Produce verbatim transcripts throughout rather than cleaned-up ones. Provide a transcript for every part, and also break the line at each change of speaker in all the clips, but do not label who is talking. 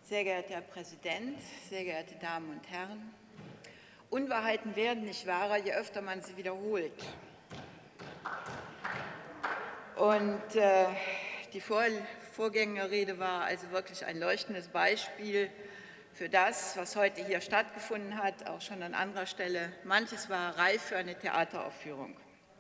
Sehr geehrter Herr Präsident, sehr geehrte Damen und Herren! Unwahrheiten werden nicht wahrer, je öfter man sie wiederholt. Und äh, die Vor Vorgängerrede war also wirklich ein leuchtendes Beispiel für das, was heute hier stattgefunden hat, auch schon an anderer Stelle. Manches war reif für eine Theateraufführung.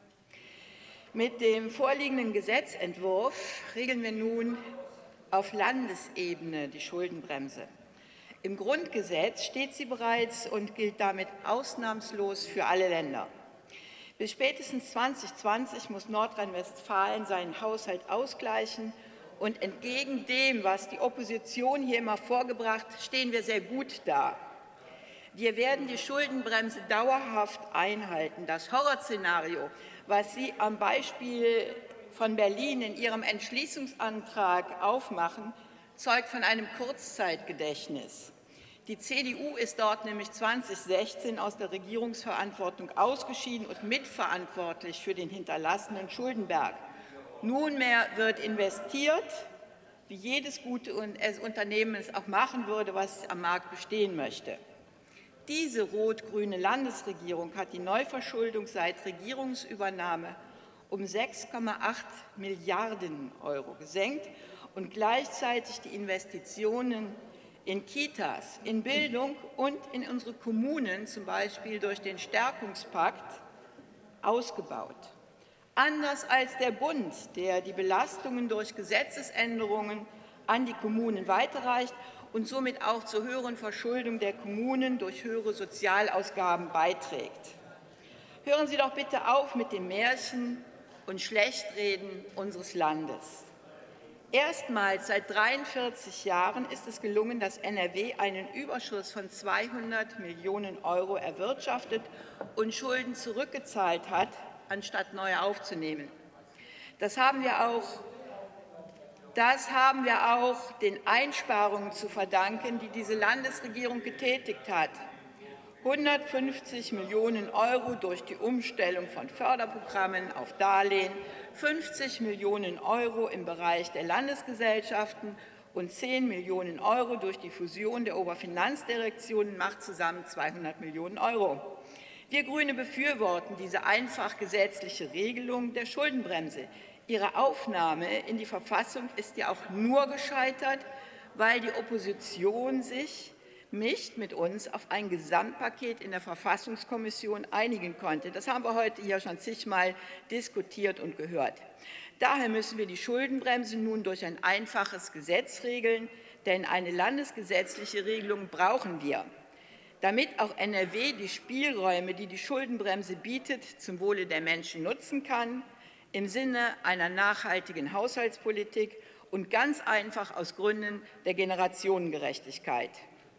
Mit dem vorliegenden Gesetzentwurf regeln wir nun auf Landesebene die Schuldenbremse. Im Grundgesetz steht sie bereits und gilt damit ausnahmslos für alle Länder. Bis spätestens zweitausendzwanzig muss Nordrhein-Westfalen seinen Haushalt ausgleichen. Und entgegen dem, was die Opposition hier immer vorgebracht hat, stehen wir sehr gut da. Wir werden die Schuldenbremse dauerhaft einhalten. Das Horrorszenario, was Sie am Beispiel von Berlin in Ihrem Entschließungsantrag aufmachen, zeugt von einem Kurzzeitgedächtnis. Die C D U ist dort nämlich zweitausendsechzehn aus der Regierungsverantwortung ausgeschieden und mitverantwortlich für den hinterlassenen Schuldenberg. Nunmehr wird investiert, wie jedes gute Unternehmen es auch machen würde, was am Markt bestehen möchte. Diese rot-grüne Landesregierung hat die Neuverschuldung seit Regierungsübernahme um sechs Komma acht Milliarden Euro gesenkt und gleichzeitig die Investitionen in Kitas, in Bildung und in unsere Kommunen, zum Beispiel durch den Stärkungspakt, ausgebaut. Anders als der Bund, der die Belastungen durch Gesetzesänderungen an die Kommunen weiterreicht und somit auch zur höheren Verschuldung der Kommunen durch höhere Sozialausgaben beiträgt. Hören Sie doch bitte auf mit dem Märchen und Schlechtreden unseres Landes. Erstmals seit dreiundvierzig Jahren ist es gelungen, dass N R W einen Überschuss von zweihundert Millionen Euro erwirtschaftet und Schulden zurückgezahlt hat, anstatt neue aufzunehmen. Das haben wir auch, das haben wir auch den Einsparungen zu verdanken, die diese Landesregierung getätigt hat. hundertfünfzig Millionen Euro durch die Umstellung von Förderprogrammen auf Darlehen, fünfzig Millionen Euro im Bereich der Landesgesellschaften und zehn Millionen Euro durch die Fusion der Oberfinanzdirektionen macht zusammen zweihundert Millionen Euro. Wir Grüne befürworten diese einfach gesetzliche Regelung der Schuldenbremse. Ihre Aufnahme in die Verfassung ist ja auch nur gescheitert, weil die Opposition sich nicht mit uns auf ein Gesamtpaket in der Verfassungskommission einigen konnte. Das haben wir heute hier schon zigmal diskutiert und gehört. Daher müssen wir die Schuldenbremse nun durch ein einfaches Gesetz regeln, denn eine landesgesetzliche Regelung brauchen wir, damit auch N R W die Spielräume, die die Schuldenbremse bietet, zum Wohle der Menschen nutzen kann, im Sinne einer nachhaltigen Haushaltspolitik und ganz einfach aus Gründen der Generationengerechtigkeit.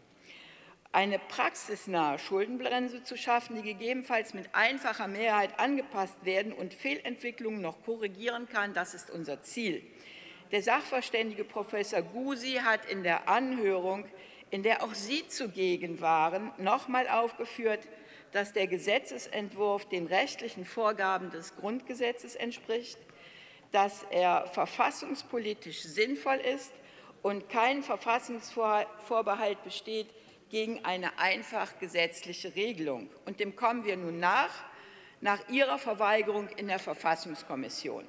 Eine praxisnahe Schuldenbremse zu schaffen, die gegebenenfalls mit einfacher Mehrheit angepasst werden und Fehlentwicklungen noch korrigieren kann, das ist unser Ziel. Der Sachverständige Professor Gusi hat in der Anhörung, in der auch Sie zugegen waren, noch einmal aufgeführt, dass der Gesetzesentwurf den rechtlichen Vorgaben des Grundgesetzes entspricht, dass er verfassungspolitisch sinnvoll ist und kein Verfassungsvorbehalt besteht gegen eine einfach gesetzliche Regelung. Und dem kommen wir nun nach, nach Ihrer Verweigerung in der Verfassungskommission.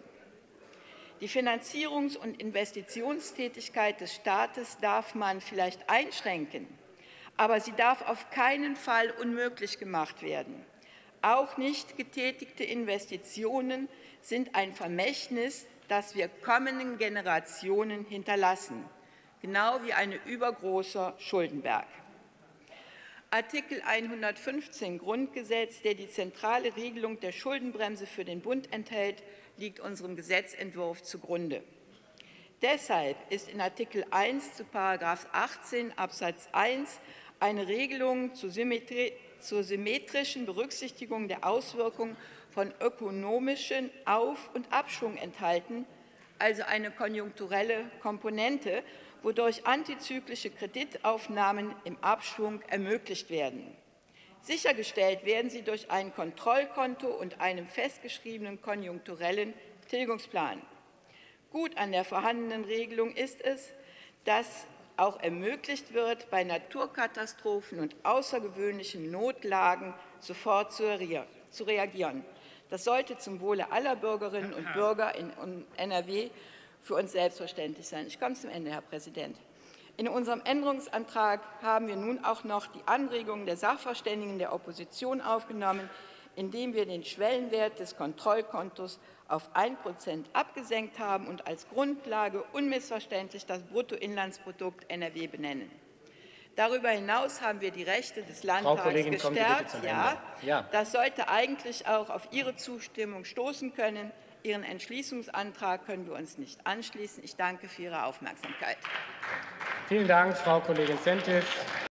Die Finanzierungs- und Investitionstätigkeit des Staates darf man vielleicht einschränken, aber sie darf auf keinen Fall unmöglich gemacht werden. Auch nicht getätigte Investitionen sind ein Vermächtnis, das wir kommenden Generationen hinterlassen, genau wie ein übergroßer Schuldenberg. Artikel hundertfünfzehn Grundgesetz, der die zentrale Regelung der Schuldenbremse für den Bund enthält, liegt unserem Gesetzentwurf zugrunde. Deshalb ist in Artikel eins zu Paragraph achtzehn Absatz eins eine Regelung zur, Symmetri zur symmetrischen Berücksichtigung der Auswirkungen von ökonomischen Auf- und Abschwung enthalten, also eine konjunkturelle Komponente, wodurch antizyklische Kreditaufnahmen im Abschwung ermöglicht werden. Sichergestellt werden sie durch ein Kontrollkonto und einem festgeschriebenen konjunkturellen Tilgungsplan. Gut an der vorhandenen Regelung ist es, dass auch ermöglicht wird, bei Naturkatastrophen und außergewöhnlichen Notlagen sofort zu reagieren. Das sollte zum Wohle aller Bürgerinnen und Bürger in N R W für uns selbstverständlich sein. Ich komme zum Ende, Herr Präsident. In unserem Änderungsantrag haben wir nun auch noch die Anregungen der Sachverständigen der Opposition aufgenommen, indem wir den Schwellenwert des Kontrollkontos auf ein Prozent abgesenkt haben und als Grundlage unmissverständlich das Bruttoinlandsprodukt N R W benennen. Darüber hinaus haben wir die Rechte des Landtags gestärkt. Ja, ja, das sollte eigentlich auch auf Ihre Zustimmung stoßen können. Ihren Entschließungsantrag können wir uns nicht anschließen. Ich danke für Ihre Aufmerksamkeit.
Vielen Dank, Frau Kollegin Sentis.